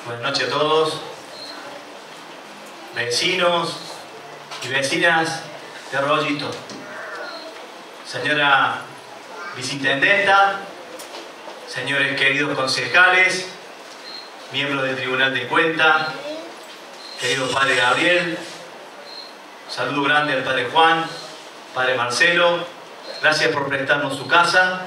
Buenas noches a todos, vecinos y vecinas de Arroyito. Señora Viceintendenta, señores queridos concejales, miembros del Tribunal de Cuentas, querido Padre Gabriel, saludo grande al Padre Juan, Padre Marcelo, gracias por prestarnos su casa.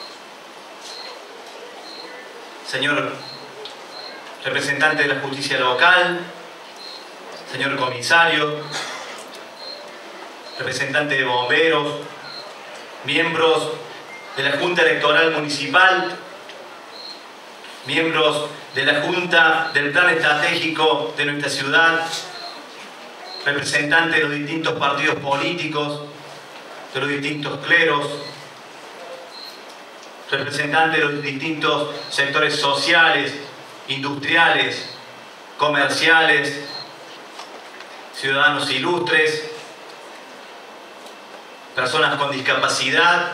Señor representante de la justicia local, señor comisario, representante de bomberos, miembros de la Junta Electoral Municipal, miembros de la Junta del Plan Estratégico de nuestra ciudad, representantes de los distintos partidos políticos, de los distintos cleros, representantes de los distintos sectores sociales, industriales, comerciales, ciudadanos ilustres, personas con discapacidad,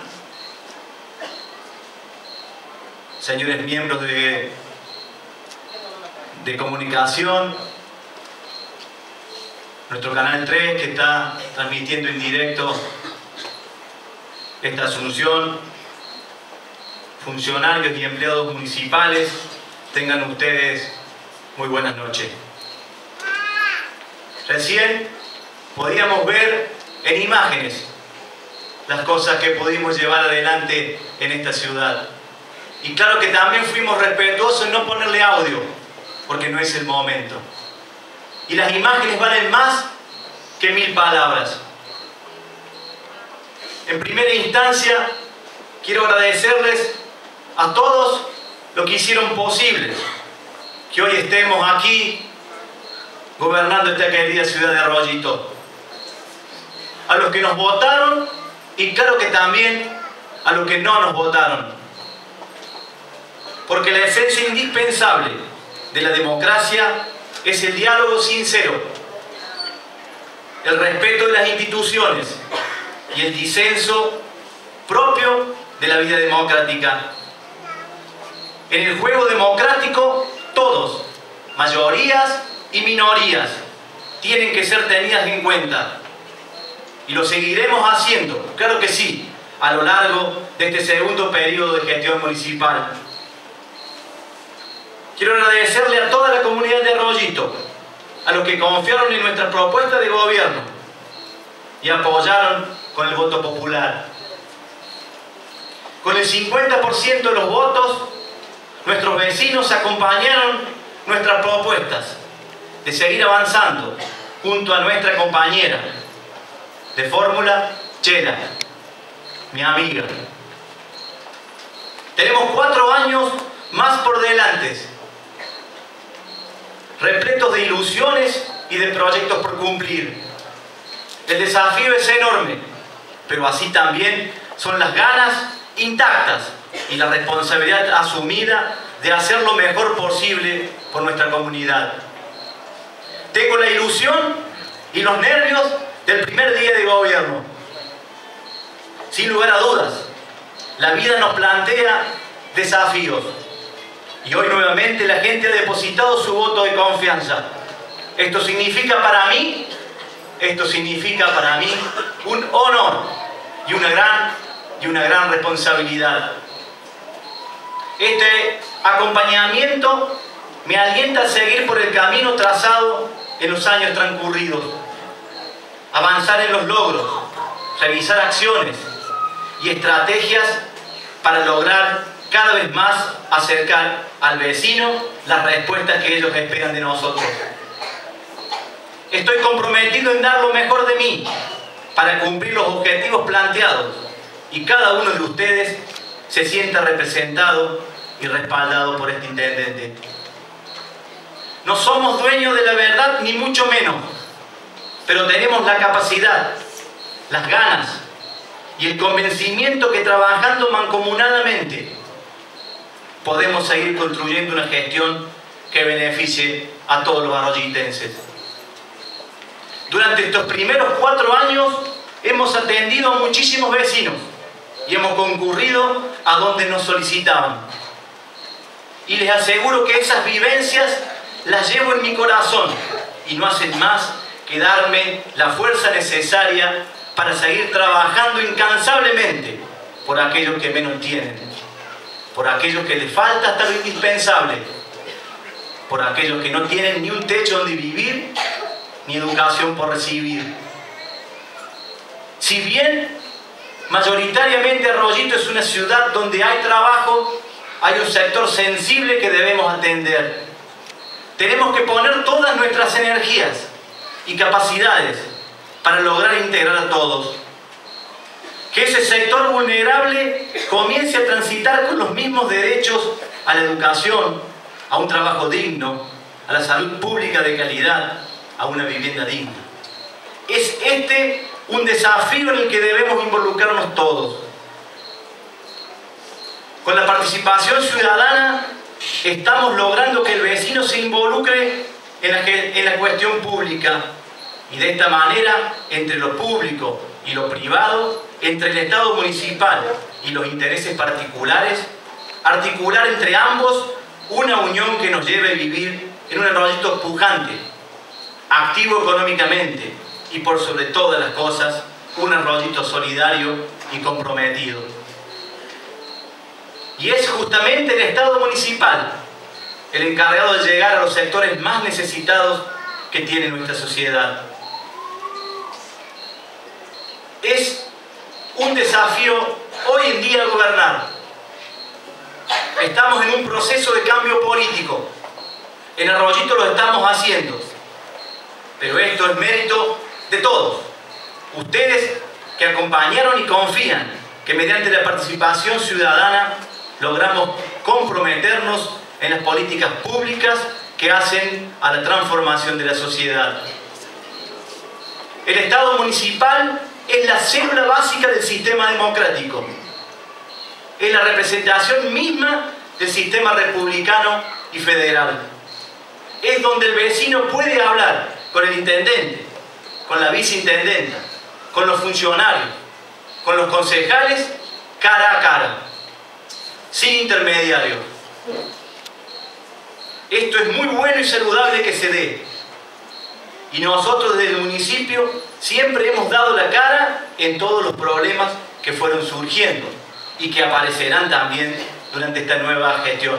señores miembros de comunicación, nuestro canal 3 que está transmitiendo en directo esta asunción, funcionarios y empleados municipales, tengan ustedes muy buenas noches. Recién podíamos ver en imágenes las cosas que pudimos llevar adelante en esta ciudad. Y claro que también fuimos respetuosos en no ponerle audio, porque no es el momento. Y las imágenes valen más que 1000 palabras. En primera instancia, quiero agradecerles a todos los que hicieron posible que hoy estemos aquí gobernando esta querida ciudad de Arroyito. A los que nos votaron y claro que también a los que no nos votaron. Porque la esencia indispensable de la democracia es el diálogo sincero, el respeto de las instituciones y el disenso propio de la vida democrática. En el juego democrático, todos, mayorías y minorías, tienen que ser tenidas en cuenta. Y lo seguiremos haciendo, claro que sí, a lo largo de este segundo periodo de gestión municipal. Quiero agradecerle a toda la comunidad de Arroyito, a los que confiaron en nuestra propuesta de gobierno y apoyaron con el voto popular. Con el 50% de los votos, nuestros vecinos acompañaron nuestras propuestas de seguir avanzando junto a nuestra compañera de fórmula, Chela, mi amiga. Tenemos 4 años más por delante, repletos de ilusiones y de proyectos por cumplir. El desafío es enorme, pero así también son las ganas intactas y la responsabilidad asumida de hacer lo mejor posible por nuestra comunidad. Tengo la ilusión y los nervios del primer día de gobierno. Sin lugar a dudas, la vida nos plantea desafíos y hoy nuevamente la gente ha depositado su voto de confianza. Esto significa para mí un honor y una gran responsabilidad. Este acompañamiento me alienta a seguir por el camino trazado en los años transcurridos, avanzar en los logros, revisar acciones y estrategias para lograr cada vez más acercar al vecino las respuestas que ellos esperan de nosotros. Estoy comprometido en dar lo mejor de mí para cumplir los objetivos planteados y cada uno de ustedes se sienta representado y respaldado por este intendente. No somos dueños de la verdad, ni mucho menos, pero tenemos la capacidad, las ganas y el convencimiento que trabajando mancomunadamente podemos seguir construyendo una gestión que beneficie a todos los arroyitenses. Durante estos primeros 4 años hemos atendido a muchísimos vecinos y hemos concurrido a donde nos solicitaban. Y les aseguro que esas vivencias las llevo en mi corazón y no hacen más que darme la fuerza necesaria para seguir trabajando incansablemente por aquellos que menos tienen, por aquellos que les falta hasta lo indispensable, por aquellos que no tienen ni un techo donde vivir, ni educación por recibir. Si bien mayoritariamente Arroyito es una ciudad donde hay trabajo, hay un sector sensible que debemos atender. Tenemos que poner todas nuestras energías y capacidades para lograr integrar a todos. Que ese sector vulnerable comience a transitar con los mismos derechos a la educación, a un trabajo digno, a la salud pública de calidad, a una vivienda digna. Es este un desafío en el que debemos involucrarnos todos. Con la participación ciudadana estamos logrando que el vecino se involucre en la cuestión pública y de esta manera, entre lo público y lo privado, entre el Estado municipal y los intereses particulares, articular entre ambos una unión que nos lleve a vivir en un Arroyito pujante, activo económicamente y por sobre todas las cosas, un Arroyito solidario y comprometido. Y es justamente el Estado municipal el encargado de llegar a los sectores más necesitados que tiene nuestra sociedad. Es un desafío hoy en día gobernar. Estamos en un proceso de cambio político. En Arroyito lo estamos haciendo. Pero esto es mérito de todos. Ustedes que acompañaron y confían que mediante la participación ciudadana logramos comprometernos en las políticas públicas que hacen a la transformación de la sociedad. El Estado municipal es la célula básica del sistema democrático. Es la representación misma del sistema republicano y federal. Es donde el vecino puede hablar con el intendente, con la viceintendenta, con los funcionarios, con los concejales, cara a cara, sin intermediarios. Esto es muy bueno y saludable que se dé. Y nosotros desde el municipio siempre hemos dado la cara en todos los problemas que fueron surgiendo y que aparecerán también durante esta nueva gestión.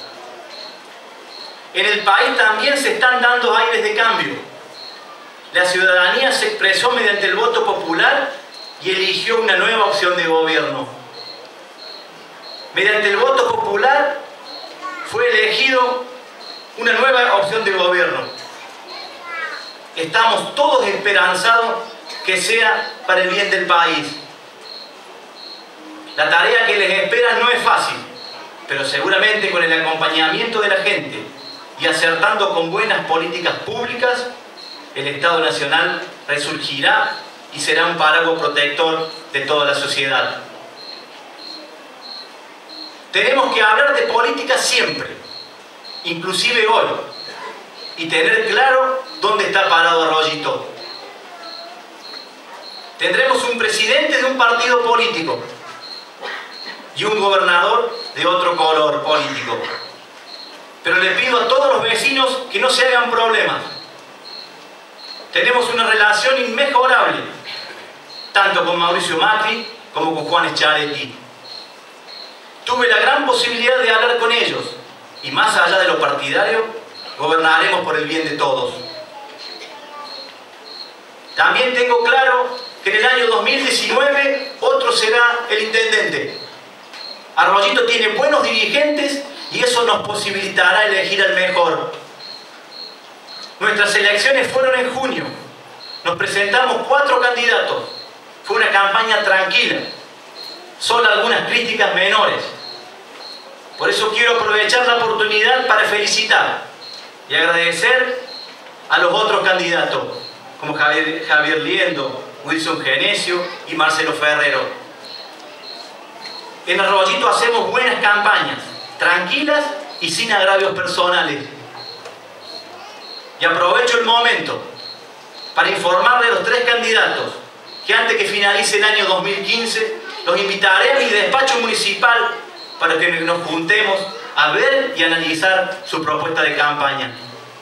En el país también se están dando aires de cambio. La ciudadanía se expresó mediante el voto popular y eligió una nueva opción de gobierno. Mediante el voto popular fue elegido una nueva opción de gobierno. Estamos todos esperanzados que sea para el bien del país. La tarea que les espera no es fácil, pero seguramente con el acompañamiento de la gente y acertando con buenas políticas públicas, el Estado Nacional resurgirá y será un paraguas protector de toda la sociedad. Tenemos que hablar de política siempre, inclusive hoy, y tener claro dónde está parado Arroyito. Tendremos un presidente de un partido político y un gobernador de otro color político. Pero le pido a todos los vecinos que no se hagan problemas. Tenemos una relación inmejorable, tanto con Mauricio Macri como con Juan Schiaretti. Tuve la gran posibilidad de hablar con ellos y más allá de lo partidario, gobernaremos por el bien de todos. También tengo claro que en el año 2019 otro será el intendente. Arroyito tiene buenos dirigentes y eso nos posibilitará elegir al mejor. Nuestras elecciones fueron en junio. Nos presentamos 4 candidatos. Fue una campaña tranquila. Solo algunas críticas menores. Por eso quiero aprovechar la oportunidad para felicitar y agradecer a los otros candidatos, como Javier Liendo, Wilson Genesio y Marcelo Ferrero. En Arroyito hacemos buenas campañas, tranquilas y sin agravios personales. Y aprovecho el momento para informarle a los 3 candidatos que antes que finalice el año 2015 los invitaré a mi despacho municipal para que nos juntemos a ver y analizar su propuesta de campaña.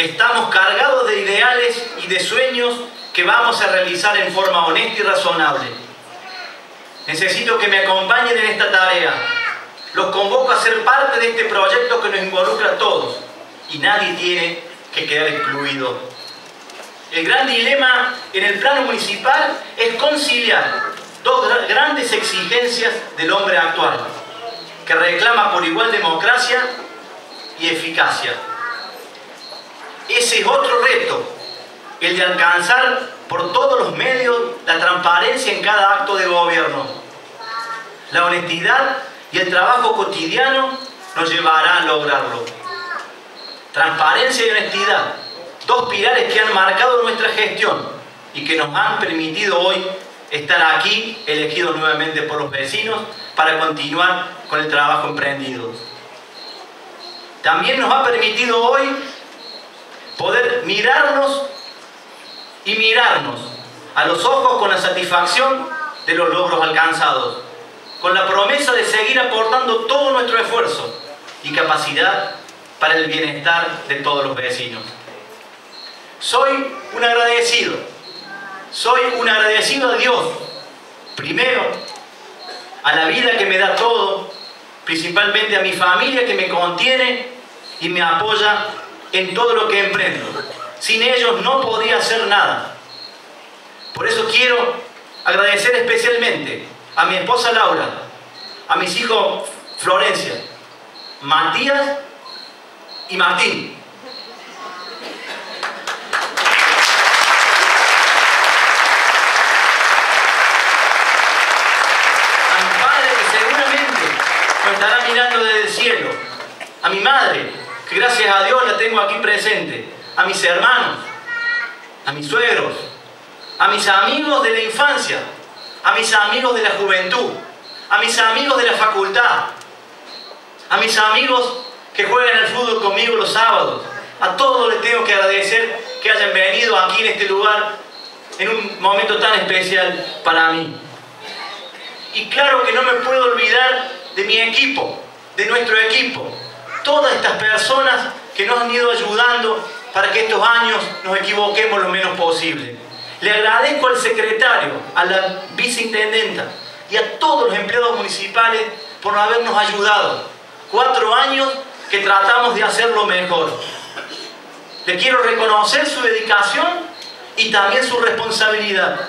Estamos cargados de ideales y de sueños que vamos a realizar en forma honesta y razonable. Necesito que me acompañen en esta tarea. Los convoco a ser parte de este proyecto que nos involucra a todos y nadie tiene que quedar excluido. El gran dilema en el plano municipal es conciliar dos grandes exigencias del hombre actual, que reclama por igual democracia y eficacia. Ese es otro reto, el de alcanzar por todos los medios la transparencia en cada acto de gobierno. La honestidad y el trabajo cotidiano nos llevarán a lograrlo. Transparencia y honestidad, dos pilares que han marcado nuestra gestión y que nos han permitido hoy estar aquí, elegidos nuevamente por los vecinos, para continuar con el trabajo emprendido. También nos ha permitido hoy poder mirarnos a los ojos con la satisfacción de los logros alcanzados, con la promesa de seguir aportando todo nuestro esfuerzo y capacidad para el bienestar de todos los vecinos. Soy un agradecido a Dios, primero, a la vida que me da todo, principalmente a mi familia que me contiene y me apoya en todo lo que emprendo. Sin ellos no podría hacer nada. Por eso quiero agradecer especialmente a mi esposa Laura, a mis hijos Florencia, Matías y Martín. A mi padre, que seguramente me estará mirando desde el cielo. A mi madre, que gracias a Dios la tengo aquí presente. A mis hermanos, a mis suegros, a mis amigos de la infancia, a mis amigos de la juventud, a mis amigos de la facultad, a mis amigos que juegan al fútbol conmigo los sábados. A todos les tengo que agradecer que hayan venido aquí en este lugar en un momento tan especial para mí. Y claro que no me puedo olvidar de mi equipo, de nuestro equipo, todas estas personas que nos han ido ayudando para que estos años nos equivoquemos lo menos posible. Le agradezco al secretario, a la viceintendenta y a todos los empleados municipales por habernos ayudado. 4 años que tratamos de hacerlo mejor. Le quiero reconocer su dedicación y también su responsabilidad.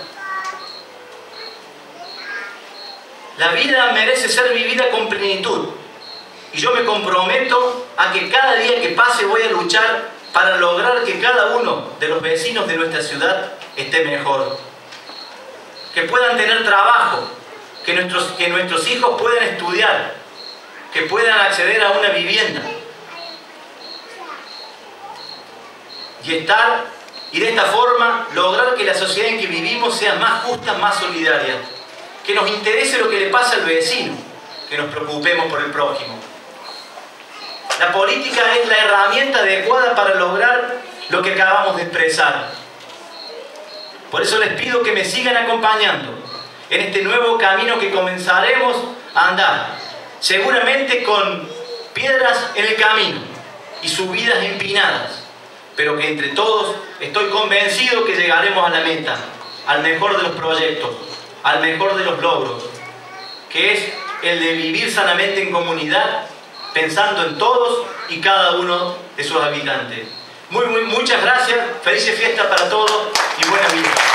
La vida merece ser vivida con plenitud y yo me comprometo a que cada día que pase voy a luchar para lograr que cada uno de los vecinos de nuestra ciudad esté mejor. Que puedan tener trabajo, que nuestros hijos puedan estudiar, que puedan acceder a una vivienda. Y de esta forma lograr que la sociedad en que vivimos sea más justa, más solidaria. Que nos interese lo que le pasa al vecino, que nos preocupemos por el prójimo. La política es la herramienta adecuada para lograr lo que acabamos de expresar. Por eso les pido que me sigan acompañando en este nuevo camino que comenzaremos a andar. Seguramente con piedras en el camino y subidas empinadas, pero que entre todos estoy convencido que llegaremos a la meta, al mejor de los proyectos, al mejor de los logros, que es el de vivir sanamente en comunidad, pensando en todos y cada uno de sus habitantes. Muchas gracias, felices fiestas para todos y buena vida.